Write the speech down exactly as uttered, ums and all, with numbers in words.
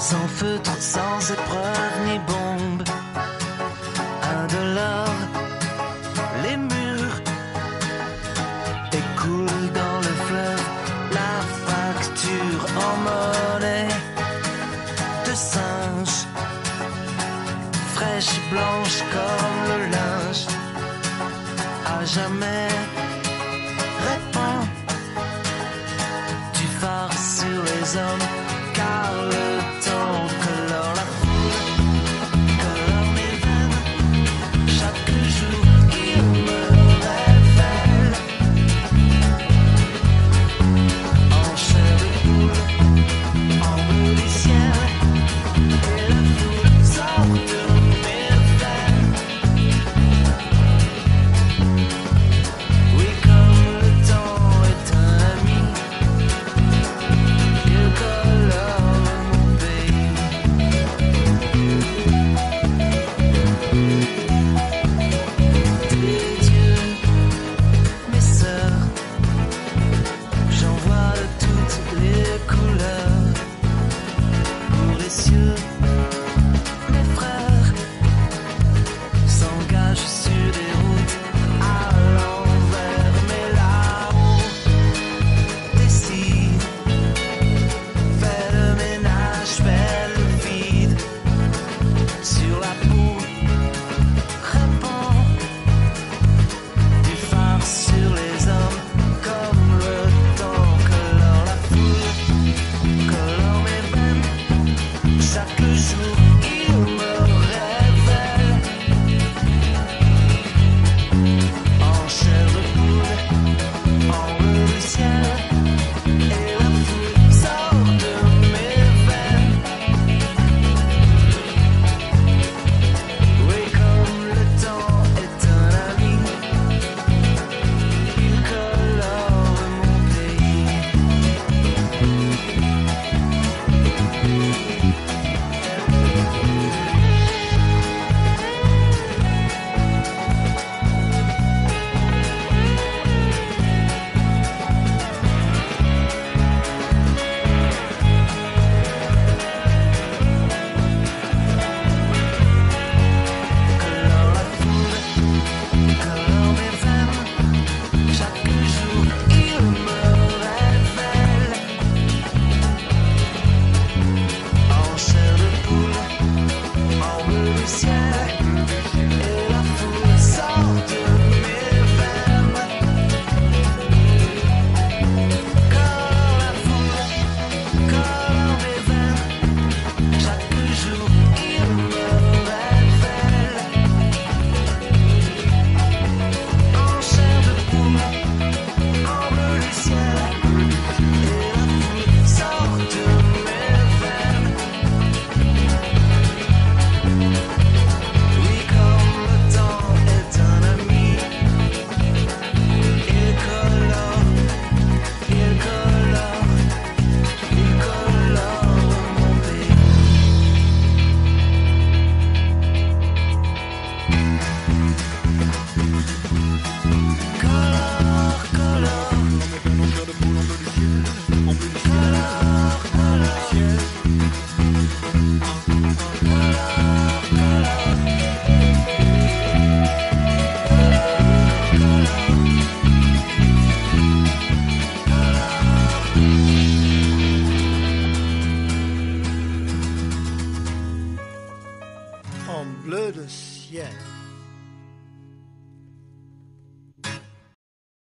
Sans feutre, sans épreuve ni bombe, indolore, les murs écoulent dans le fleuve la facture en monnaie de singe, fraîche blanche comme le linge, à jamais répand du phare sur les hommes, car le temps colore la foule, colore mes veines, chaque jour il me révèle en chair de poule, en bleu du ciel, et la foule sort de mes veines. Oui, comme le temps est un ami, il colore mon pays. Des dieux, mes sœurs, j'en vois de toutes les couleurs. Pour les cieux, mes frères s'engagent sur des routes à l'envers, mais là-haut décide, fait le ménage, fait le vide sur la peau, répand du phare sur les hommes, comme le temps colore la foule, colore mes veines, chaque jour il me révèle en chair de poule, en bleu du ciel, et la foule sort de mes veines. Oui, comme le temps est un ami, il colore mon pays. Colore la foule, colore mes veines, chaque jour il me révèle en chair de poule, en bleu du ciel, et la foule sort de mes veines. Colore la foule, colore mes veines, chaque jour il me révèle en chair de poule, en bleu du ciel, et la foule sort de mes veines. Oui, comme le temps est un ami, il colore, il colore, il colore mon pays. Colore, colore, En bleu de ciel.